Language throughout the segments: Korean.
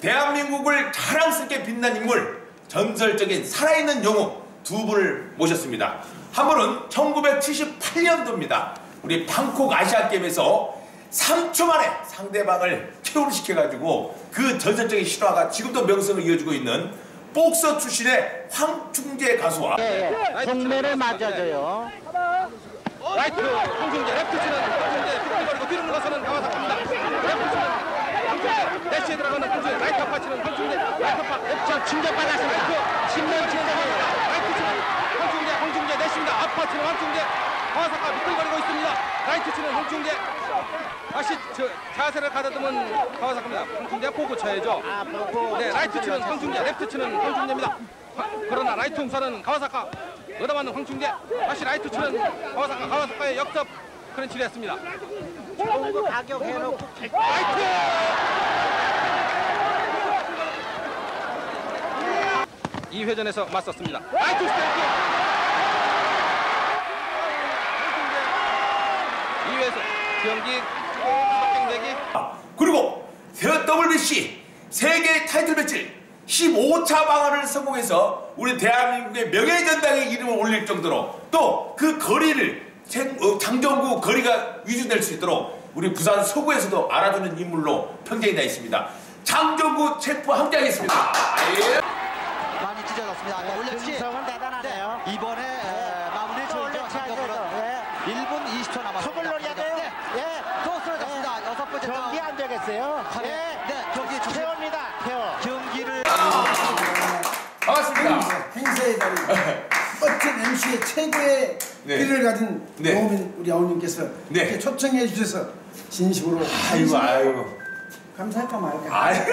대한민국을 자랑스럽게 빛난 인물, 전설적인 살아있는 영웅 두 분을 모셨습니다. 한 분은 1978년도입니다. 우리 방콕 아시안게임에서 3초 만에 상대방을 KO를 시켜가지고 그 전설적인 실화가 지금도 명성을 이어주고 있는 복서 출신의 황충재 가수와 정면을 맞아줘요. 라이트 황충재, 레프트 치는 황충재, 삐걱거리고 뒤로 물러서는 가와사카입니다. 레프트 치는 황충재, 대시에 들어가는 황충재, 라이트 아파 치는 황충재, 라이트 아파, 저 충격받았습니다. 10년 충격이에요. 라이트 치는 황충재 대시입니다. 아파 치는 황충재, 가와사카 미끌거리고 있습니다. 라이트 치는 황충재, 다시 자세를 가다듬은 가와사카입니다. 황충재 보고 쳐야죠. 네, 라이트 치는 황충재, 레프트 치는 황충재입니다. 그러나 라이트 홍사는 가와사카, 얻어맞는 황충재, 다시 라이트 치는 가와사카의 역습 크런치를 했습니다. 좋은 거 가격 해놓고 라이트! 이 회전에서 맞섰습니다. 라이트 스테이크! 2회에서 경기 석경대기. 그리고 WBC 세계 타이틀 배치 15차 방어를 성공해서 우리 대한민국의 명예전당에 이름을 올릴 정도로 또 그 거리를 장정구 거리가 위주될 수 있도록 우리 부산 서구에서도 알아주는 인물로 평정이 나 있습니다. 장정구 셰프 함께하겠습니다. 많이 찢어졌습니다. 금성은 대단하네요. 네, 이번에 마무리 좋죠. 1분 20초 남았습니다. 속을 노려야 돼요. 또 쓰러졌습니다. 여섯 번째 경기 안 되겠어요. 네, 경기 태워입니다. 경기를 반갑습니다. 행사의 달인 멋진 MC의 최고의 길을 가진 노우민 우리 아우님께서 이렇게 초청해 주셔서 진심으로 아이고 감사할까 말까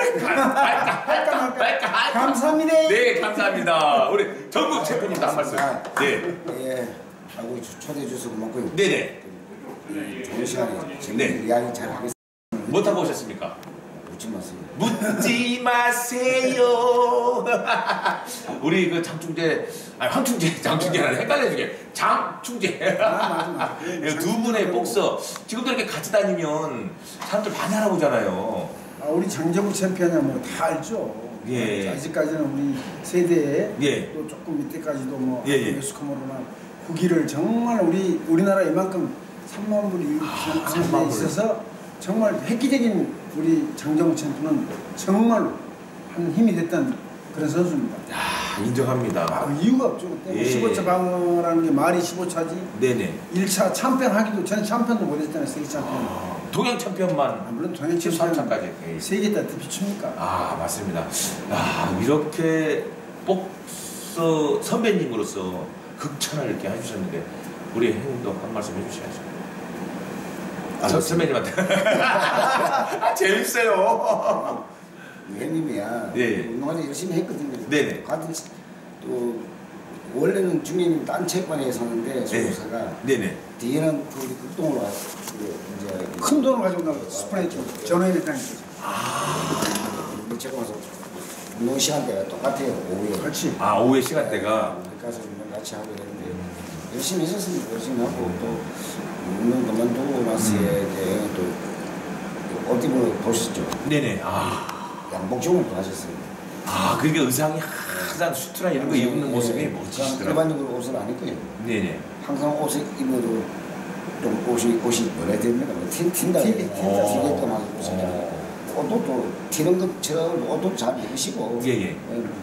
할까 말까 감사합니다. 네, 감사합니다. 우리 정국 셰프님도 한 말씀. 예, 하고 초대해 주셔서 고맙고요. 네네. 좋은 시간에 재밌는 이야기 잘 하겠습니다. 뭐 타고 오셨습니까? 묻지 마세요. 묻지 마세요. 우리 그 장충재, 아니 황충재, 장충재랑 헷갈려주게. 장충재. 맞아. 두 분의 복서 지금도 이렇게 같이 다니면 사람들 많이 알아보잖아요. 우리 장정국 챔피언이야 뭐 다 알죠. 예. 아직까지는 우리 세대에 예. 또 조금 밑에까지도 뭐 예. 매스컴으로나 후기를 정말 우리나라 이만큼 3만 불이 하는 데 있어서 정말 획기적인 우리 장정국 챔피언은 정말로 한 힘이 됐던 그런 선수입니다. 야, 인정합니다. 이유가 없죠. 그때 15차 방어라는 게 말이 15차지. 네네. 1차 챔피언 하기도 전에 챔피언도 못했잖아요. 세계 챔피언. 동양 챔피언만. 물론 동양 챔피언 13차까지. 세계 때 비춥니까? 맞습니다. 이렇게 복서 선배님으로서 극찬을 이렇게 해주셨는데 우리 형님도 한 말씀 해주셔야죠. 선배님한테. 재밌어요. 형님이야. 네. 운동을 열심히 했거든요. 네네. 같은 또 원래는 중립 딴 채권에 섰는데 소속사가 네네. 뒤에는 그 극동으로 이제 큰 돈을 가지고 나가 스프레이죠. 전화했다니까. 우리 채권에서 운동 시간대가 똑같아요. 오후에. 그렇지. 오후에 시간대가. 가서 운동 같이 하고 이랬는데 열심히 했었습니다. 열심히 하고 또 운동 그만두고 나서 이제 또 어디로 보셨죠? 네네. 양복종을 또 하셨어요. 그러니까 의상이 항상 수트나 이런 거 입는 모습이 멋지시더라고요. 일반적으로 옷을 안 입고요. 네네. 항상 옷을 입어도 좀 옷이 뭐라 됩니까? 튄다. 튀겠다 막 입으시면 옷도 또 튀는 것처럼 옷도 잘 입으시고. 예예.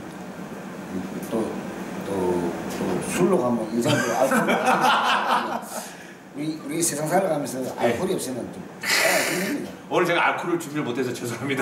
또 술로 가면 인상도 알코올. 우리 세상 살아가면서 알코올이 없으면 좀 힘듭니다. 오늘 제가 알코올을 준비를 못해서 죄송합니다.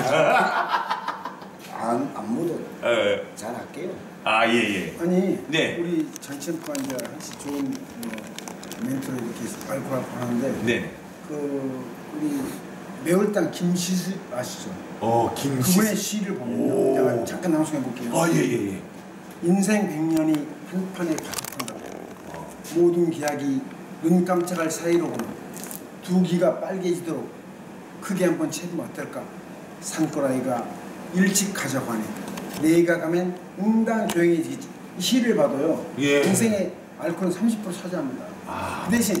안 묻어도 잘 할게요. 예예. 아니 네. 우리 장 챔프가 이제 한시 좋은 멘트를 이렇게 알고 하는데 네. 그 우리 매월당 김시슬 아시죠? 김시. 그분의 시를 보면 제가 잠깐 낭송해 볼게요. 예예예. 인생 100년이 한 판에 가득한다고 모든 기약이 눈 깜짝할 사이로 보면 두 귀가 빨개지도록 크게 한번 채우면 어떨까? 산꼬라이가 일찍 가자고 하네. 내가 가면 응당 조용해지겠지. 이 시를 봐도요. 인생의 알코올은 30% 차지합니다. 그 대신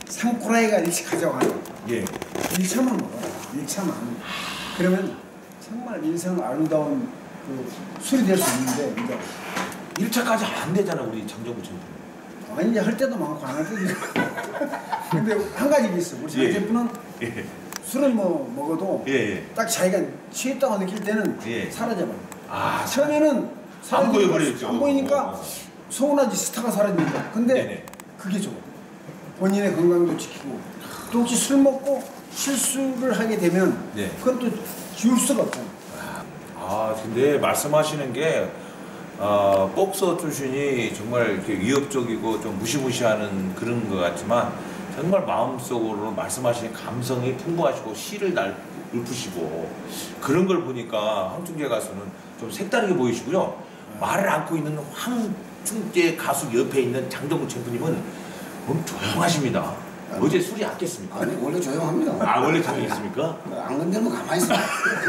산꼬라이가 일찍 가자고 하네. 1차만 먹어라. 1차만. 그러면 정말 인생 아름다운 그 술이 될 수 있는데 이제 1차까지 안 되잖아 우리 장정구 챔프. 아니 이제 할 때도 많고 안 할 때도 있고. 근데 한 가지 있어. 우리 예. 장제프는 예. 술을 뭐 먹어도 예. 딱 자기가 취했다고 느낄 때는 예. 사라져버려. 아, 처음에는 안 보여버리죠. 안 보이니까 소문나지 스타가 사라집니다. 근데 네네. 그게 좋아. 본인의 건강도 지키고 또 혹시 술 먹고 실수를 하게 되면 네. 그건 또 지울 수가 없잖아. 아 근데 말씀하시는 게 복서 출신이 정말 이렇게 위협적이고 좀 무시무시하는 그런 것 같지만 정말 마음속으로 말씀하시는 감성이 풍부하시고 시를 읊으시고 그런 걸 보니까 황충재 가수는 좀 색다르게 보이시고요. 말을 안고 있는 황충재 가수 옆에 있는 장정구 챔프님은 너무 조용하십니다. 어제 술이 약했습니까? 아니 원래 조용합니다. 아 원래 조용했습니까? 안 건들면 가만히 있어.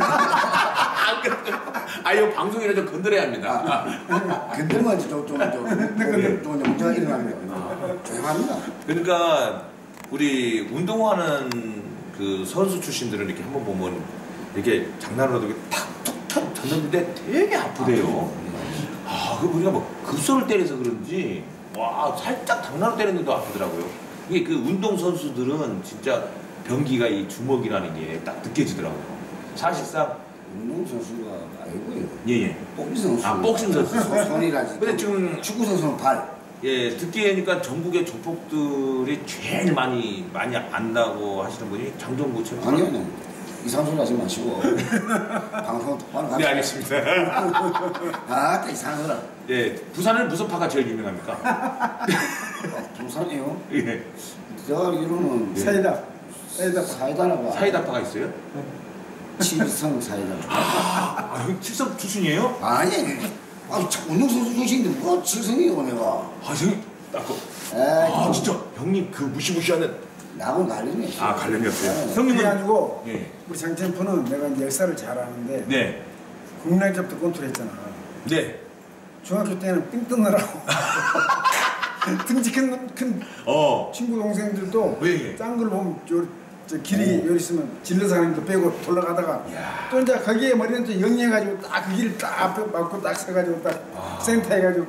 이거 방송이라 좀 건드려야 합니다. 건들면 좀 문제가 일어나면 조용합니다. 그러니까 우리 운동하는 그 선수 출신들은 이렇게 한번 보면 이렇게 장난으로도 이렇게 탁툭 쳤는데 되게 아프대요. 그 우리가 뭐 급소를 때려서 그런지 와 살짝 장난으로 때렸는데도 아프더라고요. 이게 그 운동 선수들은 진짜 병기가 이 주먹이라는 게 딱 느껴지더라고요. 사실상 운동 선수가 아니고요. 예예. 복싱 선수. 복싱 선수. 손이라지. 근데 지금 축구 선수는 발. 예, 듣기 하니까 전국의 조폭들이 제일 많이 안다고 하시는 분이 장정구 챔프. 아니요. 이상한 소리 하지 마시고 방송 똑바로 가세요. 네, 알겠습니다. 딱 이상한 소리. 예, 부산은 무슨 파가 제일 유명합니까? 부산이요? 예. 제가 알기로는 사이다라고. 사이다파가 있어요? 칠성 사이다. 형 칠성 출신이에요? 아니, 운동선수 출신인데 뭐 칠성이고 내가. 형님, 에이, 진짜 형님 그 무시무시하는 나하고는 관련이 없어요. 관련이 없어요. 네. 그게 형님은 아니고 예. 우리 장챔프는 내가 이제 역사를 잘 아는데 네, 국내 때부터 권투를 했잖아. 네, 중학교 때는 삥 뜯느라고 등치 큰 친구 동생들도 예. 짠 걸 보면 저 길이 여기 있으면 질러 사람도 빼고 돌아가다가 이야. 또 이제 거기에 머리는 또 영리해가지고 딱 그 길을 딱 맞고 딱 서가지고 딱 센터해가지고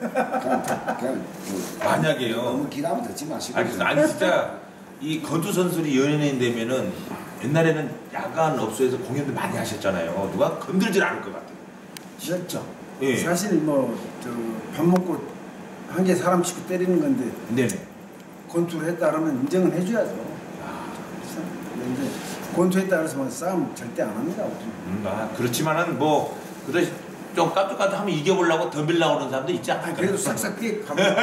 그냥 만약에요. 너무 기다면 듣지 마시고. 알겠습니다. 아니 진짜 이 권투 선수들이 연예인 되면은 옛날에는 야간 업소에서 공연도 많이 하셨잖아요. 누가 건들질 않을 것 같아요. 진짜 예. 사실 뭐 저 밥 먹고 한 개 사람 치고 때리는 건데 네네. 권투를 했다 그러면 인정을 해줘야죠. 근데 권투했다 그래서 뭐 싸움 절대 안 합니다. 그렇지만은 뭐 그래도 좀 깜짝깜짝 하면 이겨보려고 덤빌려고 그러는 사람도 있지 않을까요? 그래도 싹싹 뛰게 가면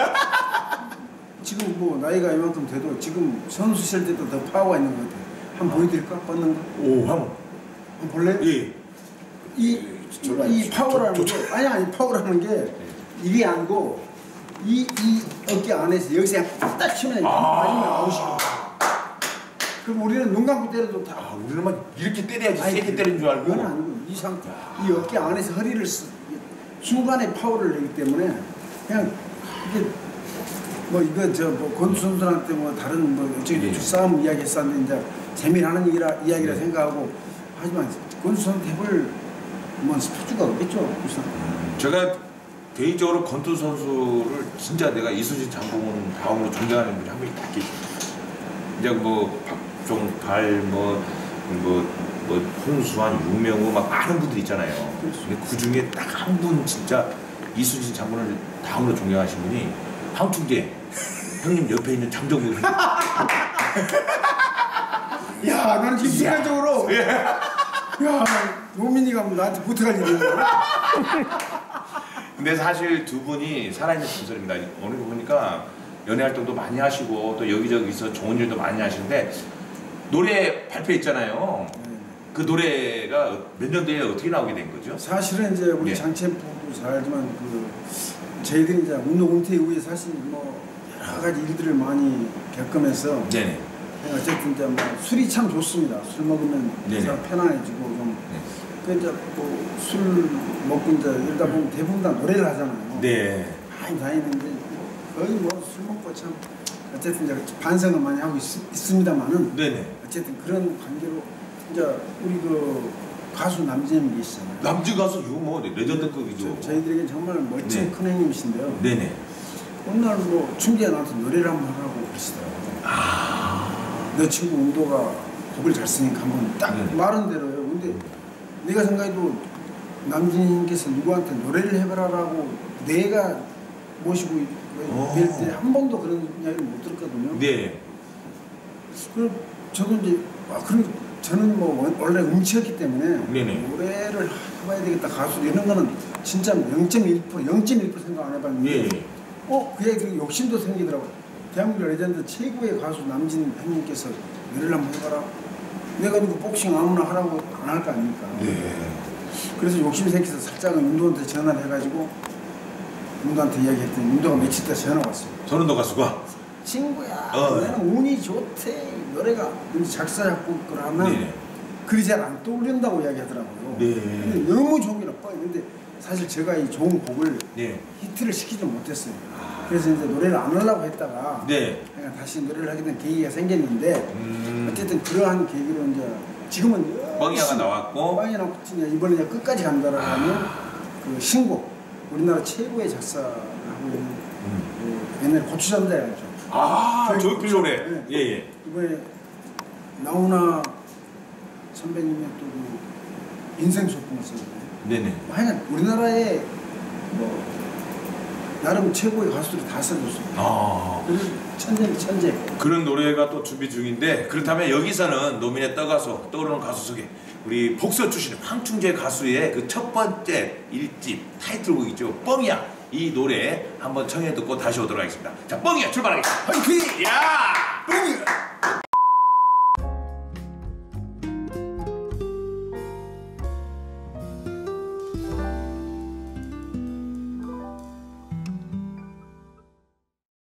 지금 뭐 나이가 이만큼 돼도 지금 선수 시절 때도 더 파워가 있는 것 같아요. 한번 보여드릴까? 뻗는 거? 오, 한번 볼래요? 예. 이 파워라는 게 아니 파워라는 게 이게 아니고 이 어깨 안에서 여기서 그냥 딱 치면 맞으면 아웃이고. 그럼 우리는 눈 감고 때려도 다. 우리는 막 이렇게 때려야지 아니, 세게 때리는 줄 알고. 그건 아니고 이 상태 이 어깨 안에서 허리를 중간에 파워를 내기 때문에 그냥 이게 뭐 이거 뭐 권투 선수한테 뭐 다른 뭐 어쩌고 싸움 이야기 했었는데 이제 재미나는 이야기라 생각하고 하지만 권투 선수 해볼 뭐 스포츠가 없겠죠. 그래서 제가 개인적으로 권투 선수를 진짜 내가 이순신 장군은 다음으로 존경하는 분이 한 분이 딱 계십니다. 이제 뭐 박종발 뭐 홍수환, 유명우 막 많은 분들 있잖아요. 근데 그 중에 딱 한 분 진짜 이순신 장군을 다음으로 존경하신 분이 황충재 형님 옆에 있는 장정구. 야 나는 지금 순간적으로 야 노민이가 뭐 나한테 부탁할 일이 있는 거야? 근데 사실 두 분이 살아있는 전설입니다. 오늘 보니까 연애 활동도 많이 하시고 또 여기저기서 좋은 일도 많이 하시는데 노래 발표했잖아요. 그 노래가 몇 년도에 어떻게 나오게 된 거죠? 사실은 이제 우리 장챔프도 잘 알지만 그 저희들이 이제 운동 은퇴 이후에 사실 뭐 여러 가지 일들을 많이 겪으면서 네네. 어쨌든 이제 뭐 술이 참 좋습니다. 술 먹으면 사람 편안해지고 좀 그 이제 뭐 술 먹고 이제 이러다 보면 대부분 다 노래를 하잖아요. 네. 많이 다니는데 거의 뭐 술 먹고 참 어쨌든 이제 반성은 많이 하고 있습니다만은 네네. 어쨌든 그런 관계로 이제 우리 그 가수 남진님 계시잖아요. 남진 가수 이거 뭐 레전드급이죠. 저희들에게 정말 멋진 네. 큰 형님이신데요. 네네. 어느 날 뭐 춘기가 나한테 노래를 한번 하라고 그러시더라고요. 내 친구 운도가 곡을 잘 쓰니까 한번 딱 네네. 말은 대로요. 근데 내가 생각해도 남진님께서 누구한테 노래를 해봐라라고 내가 모시고 뵐 때 한 번도 그런 이야기를 못 들었거든요. 네. 그럼 저도 이제 그럼 저는 뭐 원래 음치였기 때문에 네네. 노래를 해봐야 되겠다 가수 이런 거는 진짜 0.1% 생각 안 해봤는데 예. 그게 그 욕심도 생기더라고요. 대한민국 레전드 최고의 가수 남진 형님께서 노래를 한번 해봐라. 내가 그 복싱 아무나 하라고 안 할 거 아닙니까? 네. 그래서 욕심이 생겨서 살짝은 운동한테 전화를 해가지고 운동한테 이야기했더니 운동가 며칠 때 전화 왔어요. 전운도 가수가. 친구야, 나는 운이 좋대. 노래가 작사 작곡을 하면 네네. 글이 잘 안 떠오른다고 이야기하더라고요. 네. 근데 너무 좋은 게 나빠요. 근데 사실 제가 이 좋은 곡을 네. 히트를 시키지 못했어요. 그래서 이제 노래를 안 하려고 했다가 네. 그냥 다시 노래를 하게 된 계기가 생겼는데 어쨌든 그러한 계기로 이제 지금은 뻥이야가 나왔고. 뻥이 나왔고 이번에 이제 끝까지 간다라고 하면 그 신곡 우리나라 최고의 작사를 하고 있는 그 옛날 고추장자 알죠? 조용필 노래. 네. 예. 이번에 나훈아 선배님의 또 그 인생 소풍을 썼는데 네네. 하여간 우리나라의 뭐 나름 최고의 가수들이 다 써줬어요. 그래서 천재. 그런 노래가 또 준비 중인데 그렇다면 여기서는 노민의 떠오르는 가수 속에 우리 복서 출신 황충재 가수의 그 첫 번째 1집 타이틀곡이죠. 뻥이야. 이 노래 한번 청해 듣고 다시 오도록 하겠습니다. 자, 뻥이야 출발하겠습니다. 화이팅! 야!